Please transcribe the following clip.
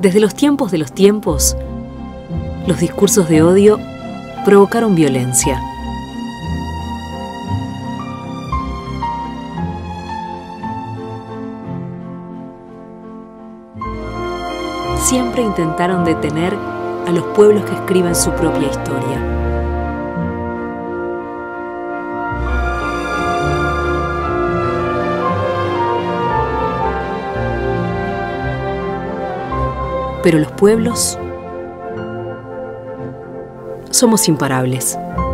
Desde los tiempos, los discursos de odio provocaron violencia. Siempre intentaron detener a los pueblos que escriben su propia historia. Pero los pueblos somos imparables.